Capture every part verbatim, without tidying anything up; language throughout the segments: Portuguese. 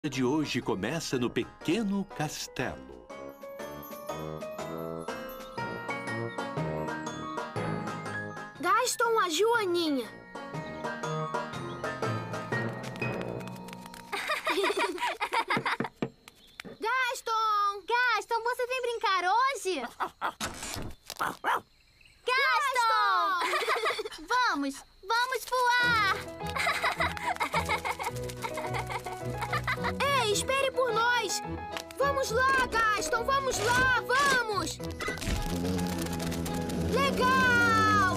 De hoje começa no pequeno castelo. Gaston, a Joaninha. Gaston! Gaston, você vem brincar hoje? Gaston! Gaston! Vamos, vamos voar! Ei, espere por nós! Vamos lá, Gaston, vamos lá, vamos! Legal!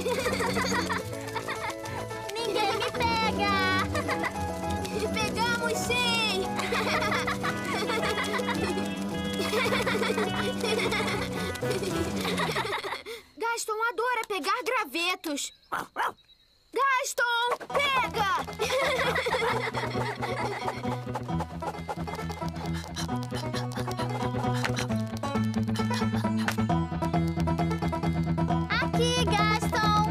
Ninguém me pega! Pegamos sim! Gaston adora pegar gravetos. Gaston, pega! Aqui, Gaston!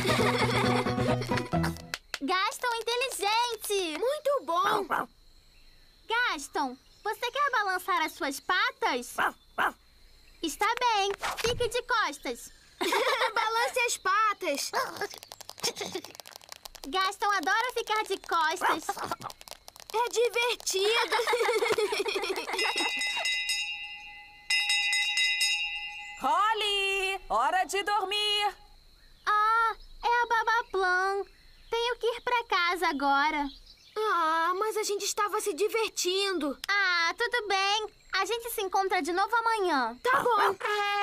Gaston inteligente! Muito bom! Gaston, você quer balançar as suas patas? Está bem, fique de costas. Balance as patas. Gaston adora ficar de costas. É divertido. Holly, hora de dormir. Ah, é a Babaplan. Tenho que ir para casa agora. Ah, mas a gente estava se divertindo. Ah, tudo bem. A gente se encontra de novo amanhã. Tá bom.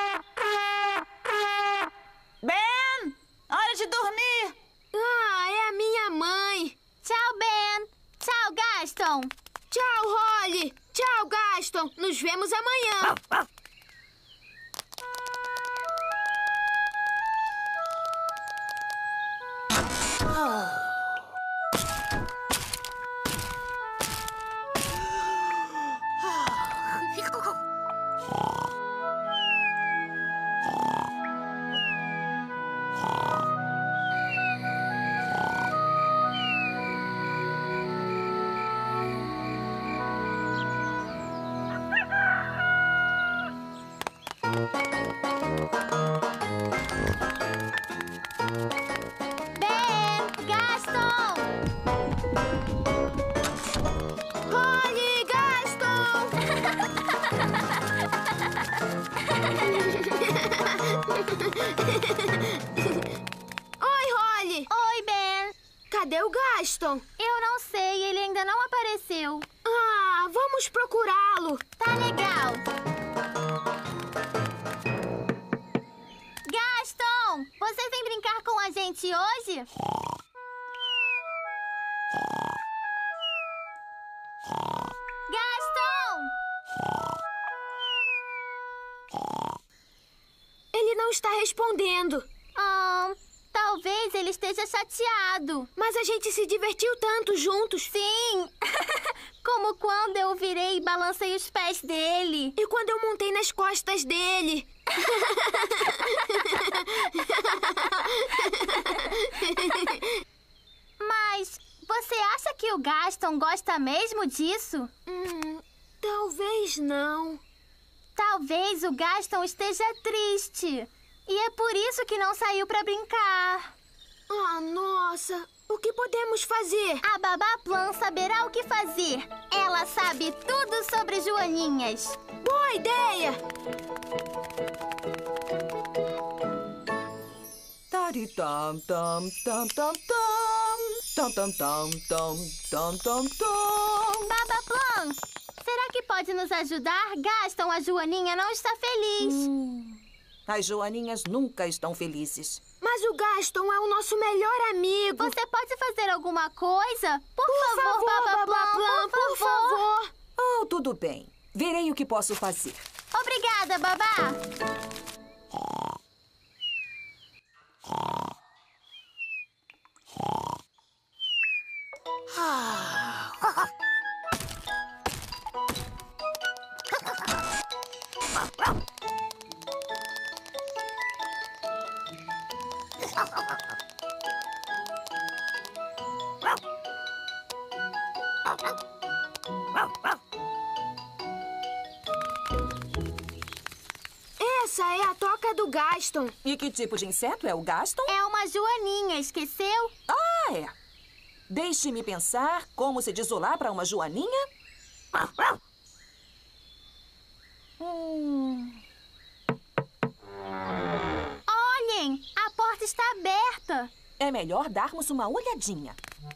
Ben, hora de dormir. Ah, é a minha mãe. Tchau, Ben. Tchau, Gaston. Tchau, Holly. Tchau, Gaston. Nos vemos amanhã. Ben, Gaston. Holly, Gaston. Oi, Holly. Oi, Ben. Cadê o Gaston? Eu não sei, ele ainda não apareceu. Ah, vamos procurá-lo. Tá legal. Gaston, você vem brincar com a gente hoje? Gaston! Ele não está respondendo. Ah, talvez ele esteja chateado. Mas a gente se divertiu tanto juntos. Sim! Como quando eu virei e balancei os pés dele. E quando eu montei nas costas dele. Mas você acha que o Gaston gosta mesmo disso? Hum, talvez não. Talvez o Gaston esteja triste. E é por isso que não saiu pra brincar. Ah, nossa. O que podemos fazer? A Babaplan saberá o que fazer. Ela sabe tudo sobre joaninhas. Boa ideia! Tari-tam, tam, tam, tam, tam. Tam, tam, tam, tam, tam, tam, tam. Babaplan, será que pode nos ajudar? Gaston, a joaninha não está feliz. Hum, as joaninhas nunca estão felizes. Mas o Gaston é o nosso melhor amigo. Você pode fazer alguma coisa? Por, Por favor, Babaplan, por favor. Oh, tudo bem. Verei o que posso fazer. Obrigada, Babá. Essa é a toca do Gaston. E que tipo de inseto é o Gaston? É uma joaninha, esqueceu? Ah, é. Deixe-me pensar como se diz olá para uma joaninha. Hum... Olhem, a porta está aberta. É melhor darmos uma olhadinha.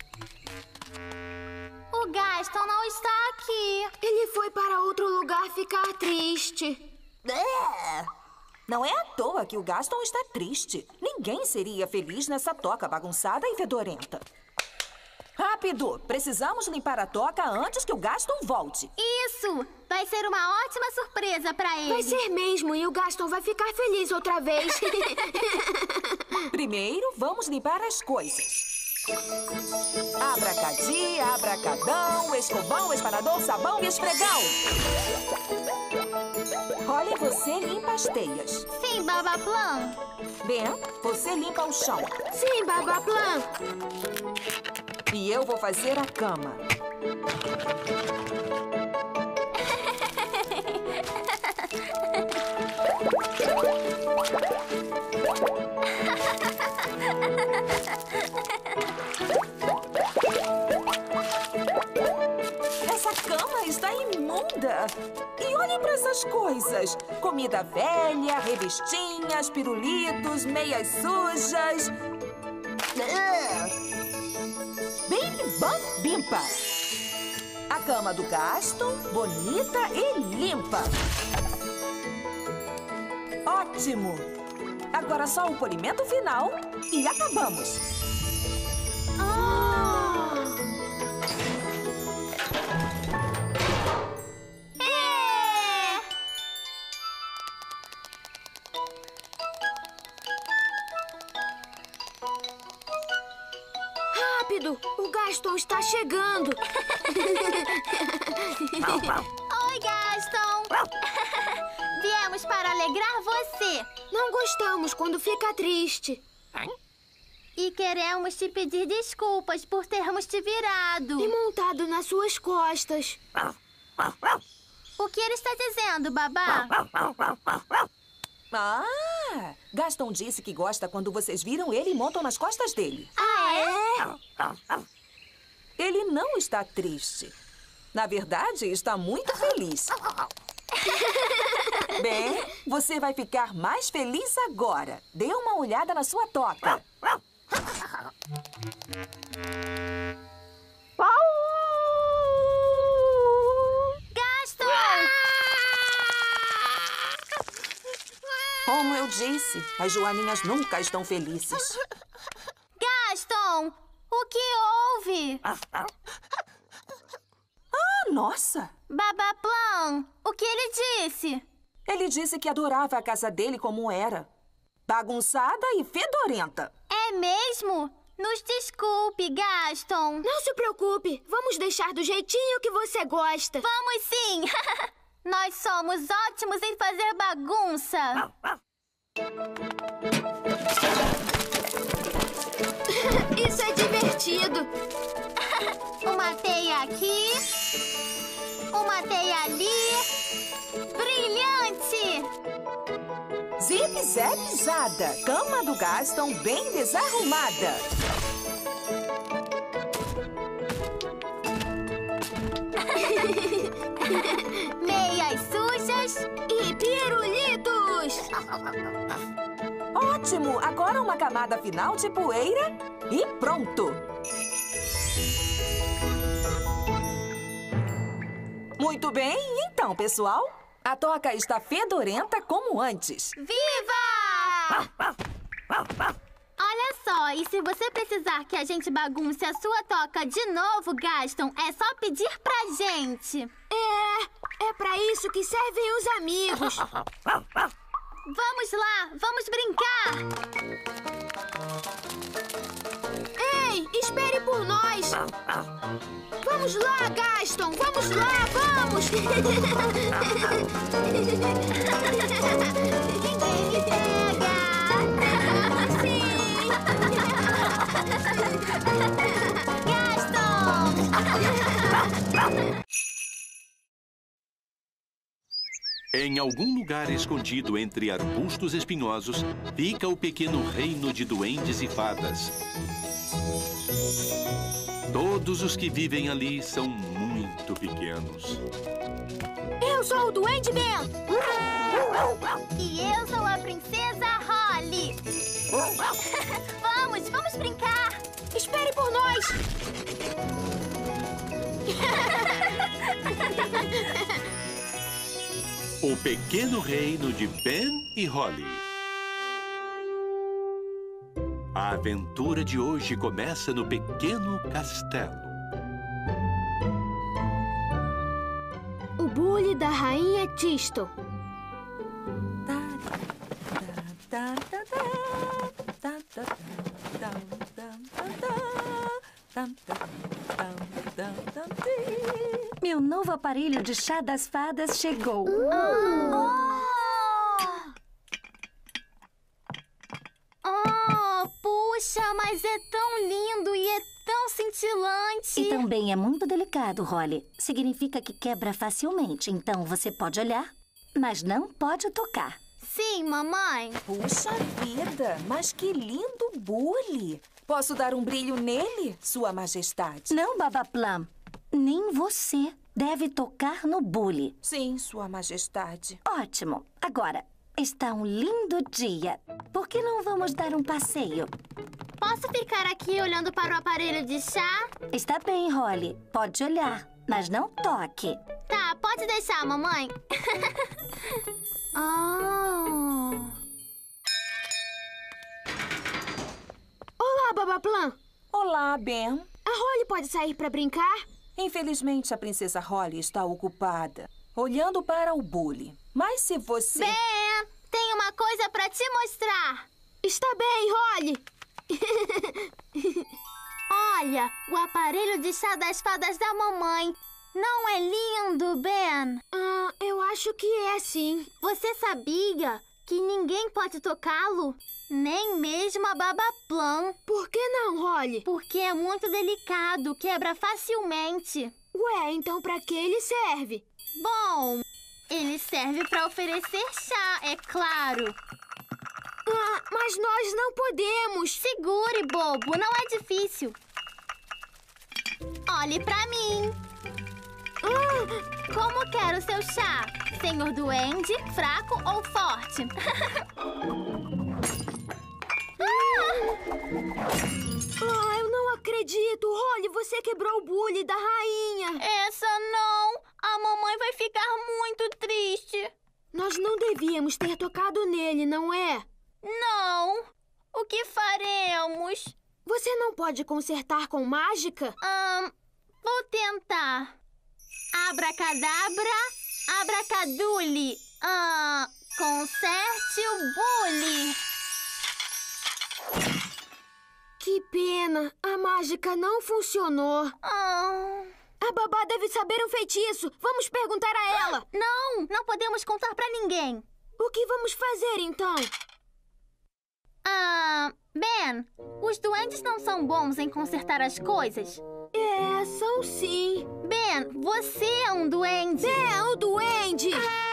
O Gaston não está aqui. Ele foi para outro lugar ficar triste. É. Não é à toa que o Gaston está triste. Ninguém seria feliz nessa toca bagunçada e fedorenta. Rápido! Precisamos limpar a toca antes que o Gaston volte. Isso! Vai ser uma ótima surpresa para ele. Vai ser mesmo, e o Gaston vai ficar feliz outra vez. Primeiro, vamos limpar as coisas. Abracadi, abracadão, escovão, espanador, sabão e esfregão. Olha, você limpa as teias. Sim, Babaplan. Ben, você limpa o chão. Sim, Babaplan. E eu vou fazer a cama. Essa cama está imunda. E olhem para essas coisas. Comida velha, revistinhas, pirulitos, meias sujas. É. Bim, bam, bimpa. A cama do Gaston, bonita e limpa. Ótimo! Agora só o polimento final e acabamos. Oh. É. Rápido, o Gaston está chegando. Oi, Gaston. Viemos para alegrar você. Não gostamos quando fica triste. E queremos te pedir desculpas por termos te virado. E montado nas suas costas. O que ele está dizendo, Babá? Ah! Gaston disse que gosta quando vocês viram ele e montam nas costas dele. Ah, é? Ele não está triste. Na verdade, está muito feliz. Bem, você vai ficar mais feliz agora. Dê uma olhada na sua toca. Gaston! Como eu disse, as joaninhas nunca estão felizes. Gaston, o que houve? Ah, nossa! Babaplan, o que ele disse? Ele disse que adorava a casa dele como era. Bagunçada e fedorenta. É mesmo? Nos desculpe, Gaston. Não se preocupe, vamos deixar do jeitinho que você gosta. Vamos sim! Nós somos ótimos em fazer bagunça. Isso é divertido. Uma teia aqui, uma teia ali. Brilhante! Zip, zap, zada. Cama do Gaston bem desarrumada. Meias sujas E pirulitos. Ótimo! Agora uma camada final de poeira e pronto! Muito bem, então, pessoal, a toca está fedorenta como antes. Viva! Olha só, e se você precisar que a gente bagunce a sua toca de novo, Gaston, é só pedir pra gente. É, é pra isso que servem os amigos. Vamos lá, vamos brincar! Ei, espere por nós. Vamos lá, Gaston, vamos lá, vamos. Ninguém me pega! Sim. Gaston! Em algum lugar escondido entre arbustos espinhosos, fica o pequeno reino de duendes e fadas. Todos os que vivem ali são muito pequenos. Eu sou o Duende Ben. E eu sou a Princesa Holly. Vamos, vamos brincar. Espere por nós. O pequeno reino de Ben e Holly. A aventura de hoje começa no pequeno castelo. O bule da rainha Tisto. Meu novo aparelho de chá das fadas chegou. Oh! Oh, puxa, mas é tão lindo e é tão cintilante. E também é muito delicado, Holly. Significa que quebra facilmente. Então você pode olhar, mas não pode tocar. Sim, mamãe. Puxa vida, mas que lindo bule! Posso dar um brilho nele, Sua Majestade? Não, Baba Plum. Nem você deve tocar no bule. Sim, Sua Majestade. Ótimo. Agora, está um lindo dia. Por que não vamos dar um passeio? Posso ficar aqui olhando para o aparelho de chá? Está bem, Holly. Pode olhar, mas não toque. Tá, pode deixar, mamãe. Oh. Olá, Babaplan. Olá, Ben. A Holly pode sair para brincar? Infelizmente, a Princesa Holly está ocupada, olhando para o bule. Mas se você... Ben, tem uma coisa para te mostrar. Está bem, Holly. Olha, o aparelho de chá das fadas da mamãe. Não é lindo, Ben? Ah, eu acho que é, sim. Você sabia que ninguém pode tocá-lo? Nem mesmo a Babaplan. Por que não, Holly? Porque é muito delicado, quebra facilmente. Ué, então pra que ele serve? Bom, ele serve para oferecer chá, é claro. Ah, mas nós não podemos. Segure, bobo, não é difícil. Olhe pra mim. Ah, como quer o seu chá? Senhor Duende, fraco ou forte? ah, eu não acredito. Holly, você quebrou o bule da rainha. Essa não. A mamãe vai ficar muito triste. Nós não devíamos ter tocado nele, não é? Não. O que faremos? Você não pode consertar com mágica? Ahn, vou tentar. Abracadabra, abracadule. Ah, conserte o bule. Que pena. A mágica não funcionou. Ah. A babá deve saber um feitiço. Vamos perguntar a ela. Não, não podemos contar pra ninguém. O que vamos fazer, então? Ah, Ben, os duendes não são bons em consertar as coisas? É, são sim. Ben, você é um duende. É, o duende.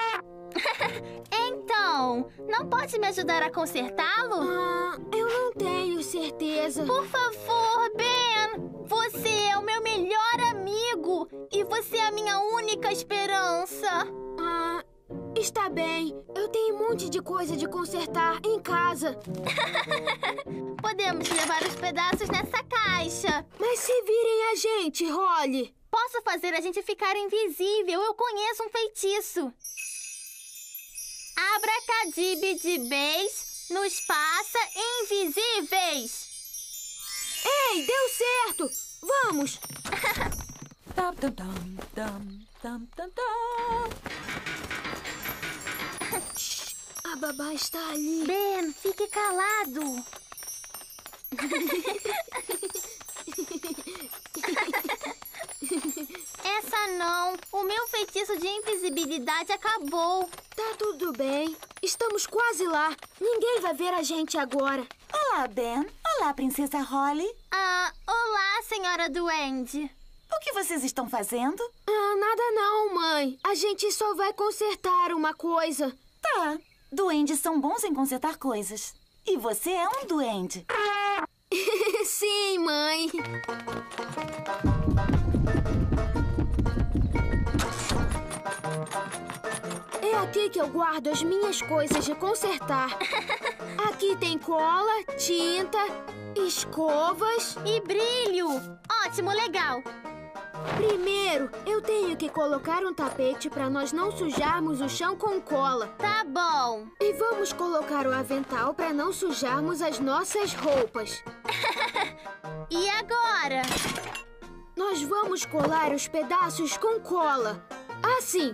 Então, não pode me ajudar a consertá-lo? Ah, eu não tenho certeza. Por favor, Ben. Você é o meu melhor amigo. E você é a minha única esperança. Ah, está bem. Eu tenho um monte de coisa de consertar em casa. Podemos levar os pedaços nessa caixa. Mas se virem a gente, Holly. Posso fazer a gente ficar invisível. Eu conheço um feitiço. Abracadibidibês nos faça invisíveis. Ei, deu certo. Vamos. Tam, tam, tam, tam, tam, tam, tam. A babá está ali. Ben, fique calado. Essa não. O meu feitiço de invisibilidade acabou. Tá tudo bem. Estamos quase lá. Ninguém vai ver a gente agora. Olá, Ben. Olá, Princesa Holly. Ah, olá, senhora Duende. O que vocês estão fazendo? Ah, nada não, mãe. mãe. A gente só vai consertar uma coisa. Tá. Duendes são bons em consertar coisas. E você é um duende. Sim, mãe. É aqui que eu guardo as minhas coisas de consertar. Aqui tem cola, tinta, escovas e brilho. Ótimo, legal. Primeiro, eu tenho que colocar um tapete para nós não sujarmos o chão com cola. Tá bom. E vamos colocar o avental para não sujarmos as nossas roupas. E agora? Nós vamos colar os pedaços com cola. Assim.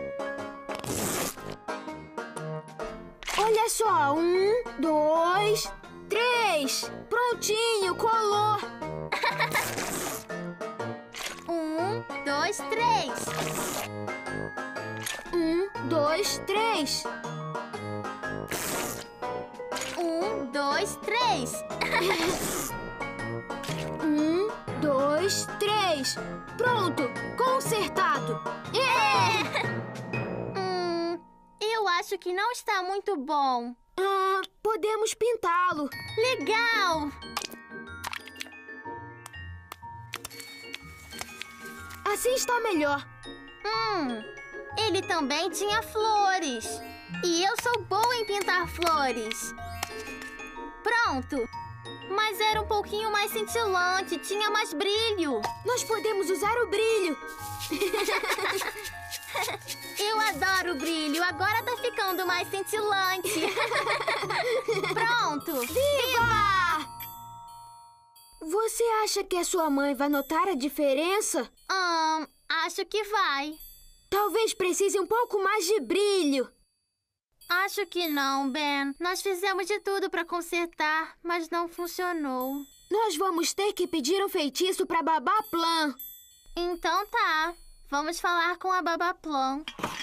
Olha só. Um, dois, três. Prontinho, colou. Um, dois, três. Um, dois, três. Um, dois, três. Um, dois, três. Pronto, consertado. É! hum, eu acho que não está muito bom. Ah, podemos pintá-lo. Legal! Assim está melhor. Hum, ele também tinha flores. E eu sou boa em pintar flores. Pronto. Mas era um pouquinho mais cintilante, tinha mais brilho. Nós podemos usar o brilho. Eu adoro o brilho, agora tá ficando mais cintilante. Pronto. Viva! Você acha que a sua mãe vai notar a diferença? Hum, acho que vai. Talvez precise um pouco mais de brilho. Acho que não, Ben. Nós fizemos de tudo para consertar, mas não funcionou. Nós vamos ter que pedir um feitiço para Babá Plan. Então tá. Vamos falar com a Babá Plan.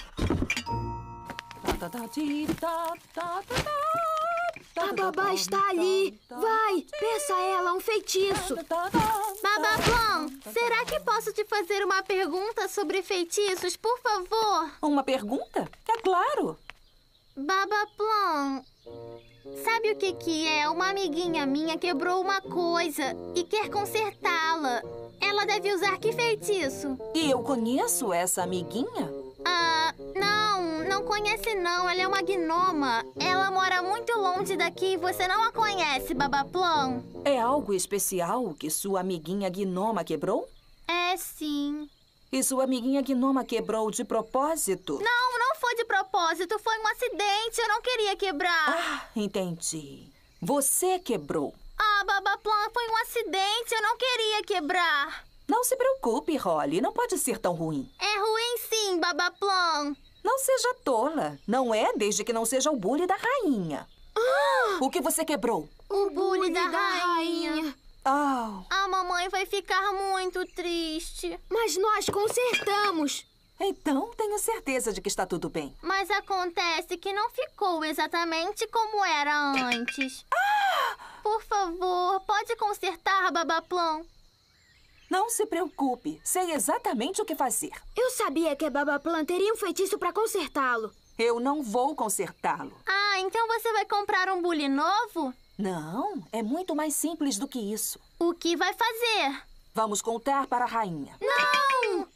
A babá está ali. Vai, peça a ela um feitiço. Babá Plan, será que posso te fazer uma pergunta sobre feitiços, por favor? Uma pergunta? É claro. Babá Plan, sabe o que que é? Uma amiguinha minha quebrou uma coisa e quer consertá-la. Ela deve usar que feitiço? E eu conheço essa amiguinha? Ah, não, não conhece não. Ela é uma gnoma. Ela mora muito longe daqui e você não a conhece, Babá Plan. É algo especial que sua amiguinha gnoma quebrou? É, sim. E sua amiguinha gnoma quebrou de propósito? Não, não foi de propósito. Foi um acidente. Eu não queria quebrar. Ah, entendi. Você quebrou. Ah, Babá Plan, foi um acidente. Eu não queria quebrar. Não se preocupe, Holly. Não pode ser tão ruim. É ruim sim, Babá Plan. Não seja tola. Não é desde que não seja o bule da rainha. Ah! O que você quebrou? O bule da, da rainha. rainha. Oh. A mamãe vai ficar muito triste. Mas nós consertamos. Então, tenho certeza de que está tudo bem. Mas acontece que não ficou exatamente como era antes. Ah! Por favor, pode consertar, Babá Plan? Não se preocupe. Sei exatamente o que fazer. Eu sabia que a Babá Plan teria um feitiço para consertá-lo. Eu não vou consertá-lo. Ah, então você vai comprar um bule novo? Não, é muito mais simples do que isso. O que vai fazer? Vamos contar para a rainha. Não!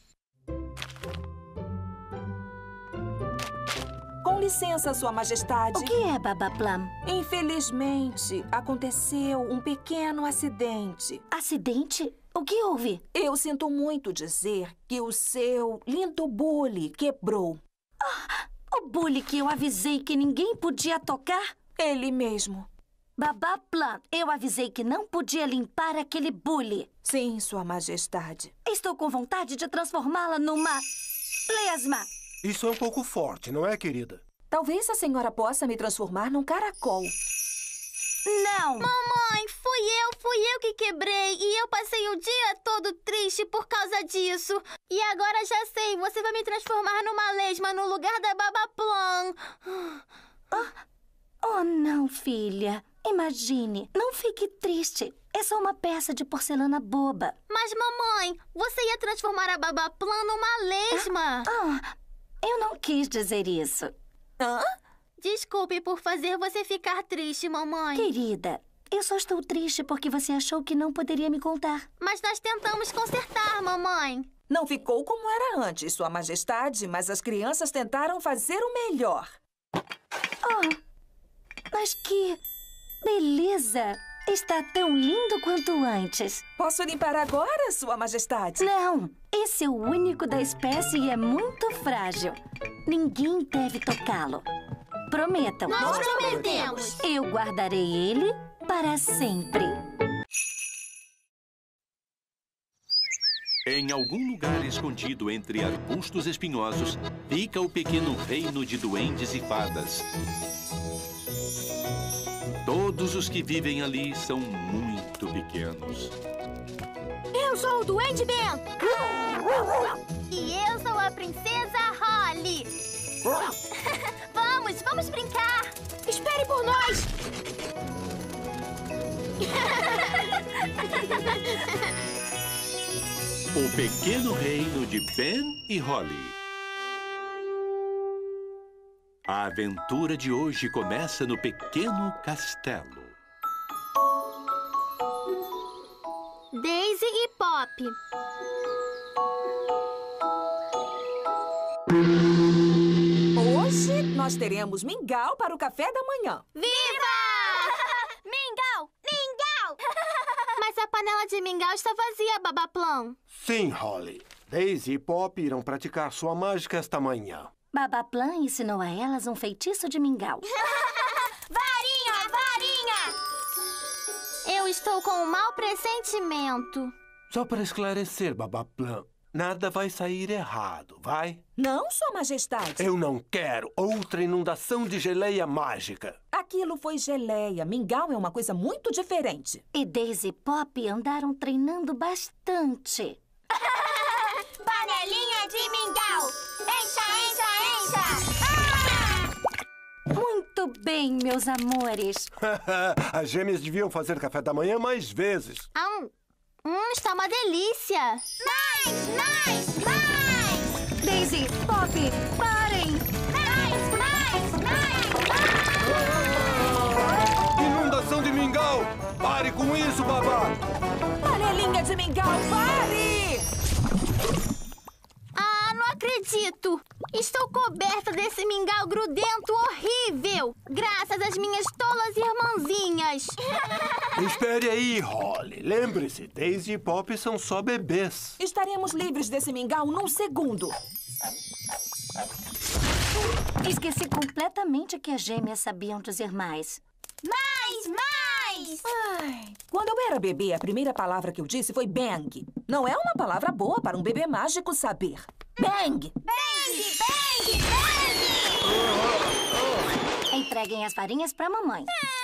Com licença, Sua Majestade. O que é, Babá Plum? Infelizmente, aconteceu um pequeno acidente. Acidente? O que houve? Eu sinto muito dizer que o seu lindo bule quebrou. Ah, o bule que eu avisei que ninguém podia tocar? Ele mesmo. Babá Plum, eu avisei que não podia limpar aquele bule. Sim, Sua Majestade. Estou com vontade de transformá-la numa lesma. Isso é um pouco forte, não é, querida? Talvez a senhora possa me transformar num caracol. Não! Mamãe, fui eu, fui eu que quebrei. E eu passei o dia todo triste por causa disso. E agora já sei, você vai me transformar numa lesma no lugar da Babá Plum. Oh, oh, não, filha. Imagine, não fique triste. É só uma peça de porcelana boba. Mas, mamãe, você ia transformar a Babaplan numa lesma. Ah, eu não quis dizer isso. Hã? Desculpe por fazer você ficar triste, mamãe. Querida, eu só estou triste porque você achou que não poderia me contar. Mas nós tentamos consertar, mamãe. Não ficou como era antes, Sua Majestade, mas as crianças tentaram fazer o melhor. Oh, mas que beleza! Está tão lindo quanto antes. Posso limpar agora, Sua Majestade? Não, esse é o único da espécie e é muito frágil. Ninguém deve tocá-lo. Prometam. Nós prometemos. Eu guardarei ele para sempre. Em algum lugar escondido entre arbustos espinhosos, fica o pequeno reino de duendes e fadas. Todos os que vivem ali são muito pequenos. Eu sou o Duende Ben. E eu sou a Princesa Holly. Vamos, vamos brincar. Espere por nós. O pequeno reino de Ben e Holly. A aventura de hoje começa no pequeno castelo. Daisy e Pop. Hoje nós teremos mingau para o café da manhã. Viva! Mingau! Mingau! Mas a panela de mingau está vazia, Babaplan. Sim, Holly. Daisy e Pop irão praticar sua mágica esta manhã. Babaplan ensinou a elas um feitiço de mingau. Varinha! Varinha! Eu estou com um mau pressentimento. Só para esclarecer, Babaplan, nada vai sair errado, vai? Não, Sua Majestade. Eu não quero outra inundação de geleia mágica. Aquilo foi geleia. Mingau é uma coisa muito diferente. E Daisy e Pop andaram treinando bastante. Panelinha de mingau! Encha, encha, encha! Ah! Muito bem, meus amores. As gêmeas deviam fazer café da manhã mais vezes. Hum, hum, está uma delícia! Mais, mais, mais! Daisy, Pop, parem! Mais, mais, mais! Inundação de mingau! Pare com isso, babá! Panelinha de mingau, pare! Ah, não acredito! Estou coberta desse mingau grudento horrível! Graças às minhas tolas irmãzinhas! Espere aí, Holly. Lembre-se, Daisy e Pop são só bebês. Estaremos livres desse mingau num segundo. Esqueci completamente que as gêmeas sabiam dizer mais. Mais, mais! Ai, quando eu era bebê, a primeira palavra que eu disse foi bang. Não é uma palavra boa para um bebê mágico saber. Bang! Bang, bang, bang! Entreguem as varinhas pra mamãe.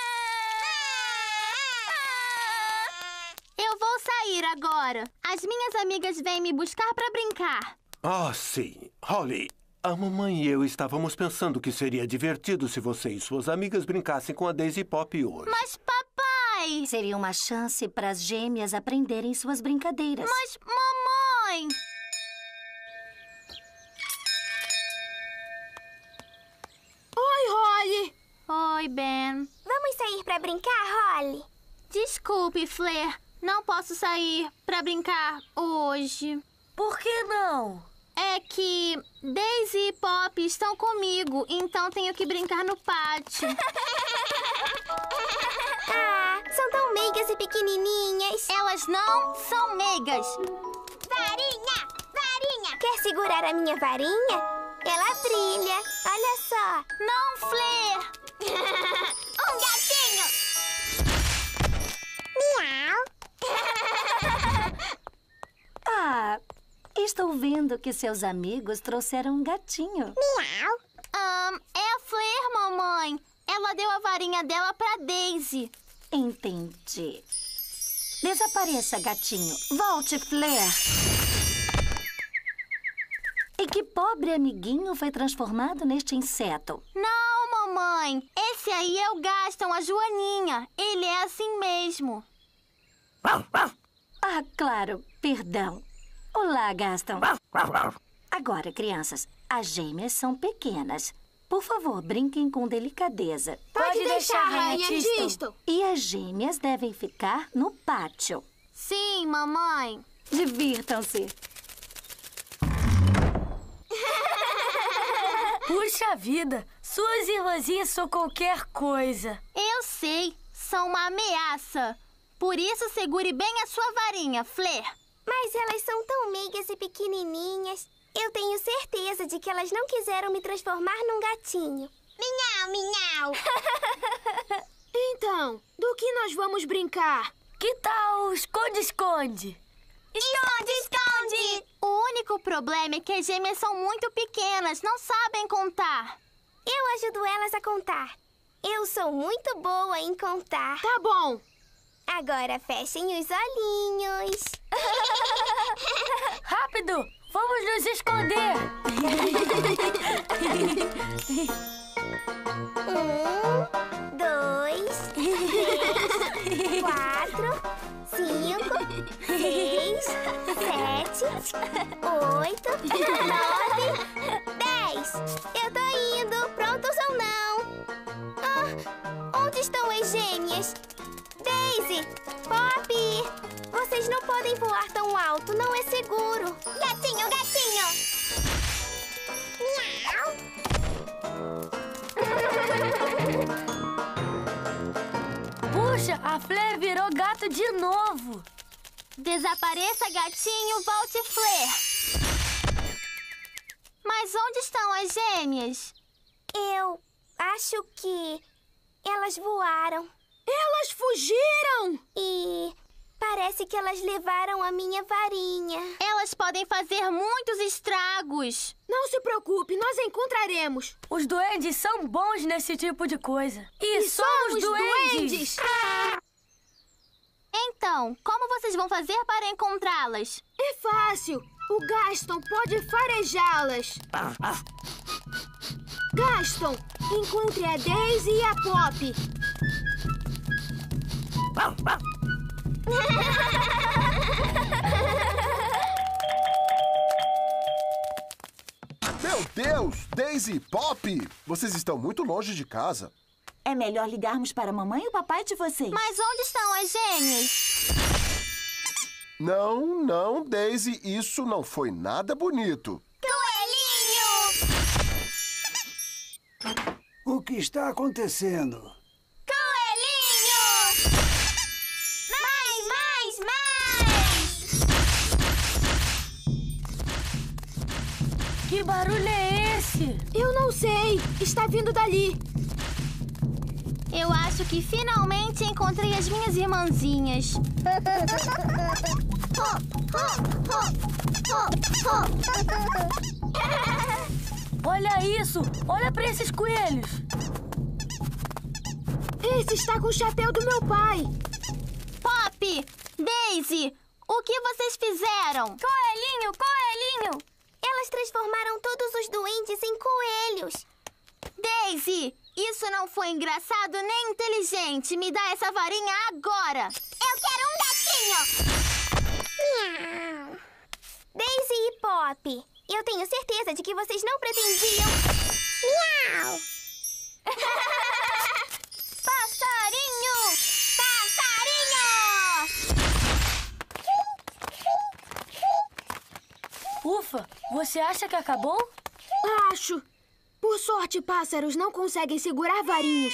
Eu vou sair agora. As minhas amigas vêm me buscar pra brincar. Ah, sim. Holly, a mamãe e eu estávamos pensando que seria divertido se você e suas amigas brincassem com a Daisy e Pop hoje. Mas, papai... Seria uma chance para as gêmeas aprenderem suas brincadeiras. Mas, mamãe... Oi, Holly. Oi, Ben. Vamos sair pra brincar, Holly? Desculpe, Flair. Não posso sair pra brincar hoje. Por que não? É que Daisy e Pop estão comigo, então tenho que brincar no pátio. Ah, são tão meigas e pequenininhas. Elas não são meigas. Varinha! Varinha! Quer segurar a minha varinha? Ela brilha. Olha só. Não, Flair! Um gatinho! Miau! Ah, estou vendo que seus amigos trouxeram um gatinho. Miau! Um, é a Flair, mamãe. Ela deu a varinha dela pra Daisy. Entendi. Desapareça, gatinho. Volte, Flair. E que pobre amiguinho foi transformado neste inseto? Não, mamãe. Esse aí é o Gaston, a Joaninha. Ele é assim mesmo. Ah, claro. Perdão. Olá, Gaston. Agora, crianças, as gêmeas são pequenas. Por favor, brinquem com delicadeza. Pode, Pode deixar, Rainha Distel. E as gêmeas devem ficar no pátio. Sim, mamãe. Divirtam-se. Puxa vida, suas irmãzinhas são qualquer coisa. Eu sei, são uma ameaça. Por isso, segure bem a sua varinha, Flair. Mas elas são tão meigas e pequenininhas. Eu tenho certeza de que elas não quiseram me transformar num gatinho. Minhau, minhau. Então, do que nós vamos brincar? Que tal esconde-esconde? Esconde-esconde! O único problema é que as gêmeas são muito pequenas, não sabem contar. Eu ajudo elas a contar. Eu sou muito boa em contar. Tá bom. Agora fechem os olhinhos. Rápido! Vamos nos esconder! Um, dois, três, quatro, cinco, seis, sete, oito, nove, dez. Eu tô indo. Prontos ou não? Ah, onde estão as gêmeas? Daisy, Poppy, vocês não podem voar tão alto, não é seguro. Gatinho, gatinho! Miau! Puxa, a Flair virou gato de novo. Desapareça, gatinho, volte, Flair. Mas onde estão as gêmeas? Eu acho que elas voaram. Elas fugiram! E parece que elas levaram a minha varinha. Elas podem fazer muitos estragos. Não se preocupe, nós encontraremos. Os duendes são bons nesse tipo de coisa. E, e somos duendes! duendes. Então, como vocês vão fazer para encontrá-las? É fácil. O Gaston pode farejá-las. Gaston, encontre a Daisy e a Poppy. Meu Deus! Daisy e Poppy! Vocês estão muito longe de casa. É melhor ligarmos para a mamãe e o papai de vocês. Mas onde estão as gêmeas? Não, não, Daisy, isso não foi nada bonito. Coelhinho! O que está acontecendo? Coelhinho! Mais, mais, mais! Que barulho é esse? Eu não sei. Está vindo dali. Eu acho que finalmente encontrei as minhas irmãzinhas. Olha isso! Olha para esses coelhos! Esse está com o chapéu do meu pai. Poppy! Daisy! O que vocês fizeram? Coelhinho, coelhinho! Elas transformaram todos os duendes em coelhos. Daisy! Isso não foi engraçado nem inteligente. Me dá essa varinha agora. Eu quero um gatinho! Miau. Daisy e Poppy, eu tenho certeza de que vocês não pretendiam... Miau! Passarinho! Passarinho! Ufa! Você acha que acabou? Acho. Por sorte, pássaros não conseguem segurar varinhas.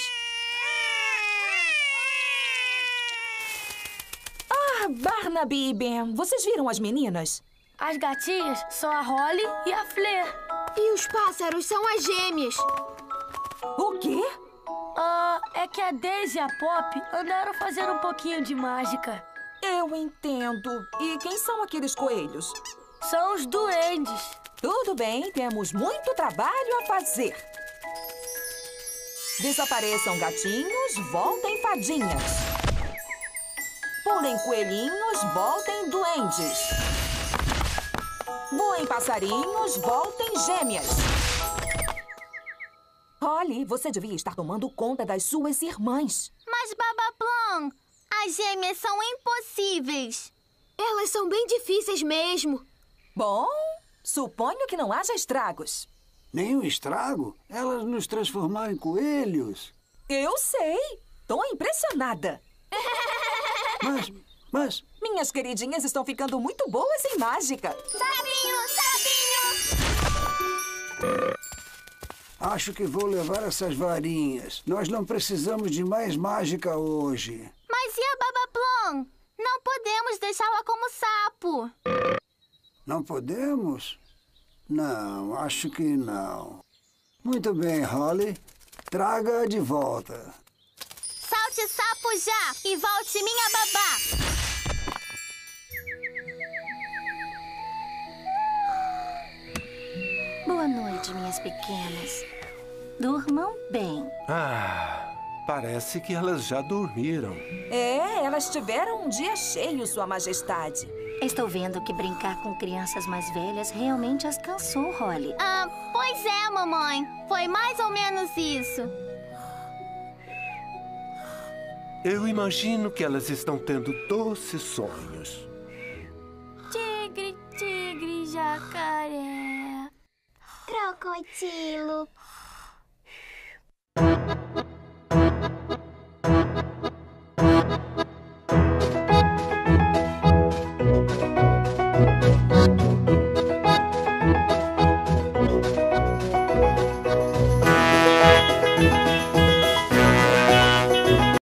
Ah, Barnaby e Ben, vocês viram as meninas? As gatinhas são a Holly e a Flair. E os pássaros são as gêmeas. O quê? Ah, é que a Daisy e a Pop andaram fazendo um pouquinho de mágica. Eu entendo. E quem são aqueles coelhos? São os duendes. Tudo bem, temos muito trabalho a fazer. Desapareçam gatinhos, voltem fadinhas. Pulem coelhinhos, voltem duendes. Voem passarinhos, voltem gêmeas. Holly, você devia estar tomando conta das suas irmãs. Mas, Babaplan, As gêmeas são impossíveis. Elas são bem difíceis mesmo. Bom, suponho que não haja estragos. Nenhum estrago? Elas nos transformaram em coelhos. Eu sei. Tô impressionada. Mas, mas... Minhas queridinhas estão ficando muito boas em mágica. Sabinho, sabinho! Acho que vou levar essas varinhas. Nós não precisamos de mais mágica hoje. Mas e a Babaplum? Não podemos deixá-la como sapo. Não podemos? Não, acho que não. Muito bem, Holly. Traga-a de volta. Salte sapo já e volte minha babá. Boa noite, minhas pequenas. Durmam bem. Ah, parece que elas já dormiram. É, elas tiveram um dia cheio, Sua Majestade. Estou vendo que brincar com crianças mais velhas realmente as cansou, Holly. Ah, pois é, mamãe. Foi mais ou menos isso. Eu imagino que elas estão tendo doces sonhos. Tigre, tigre, jacaré. Crocodilo.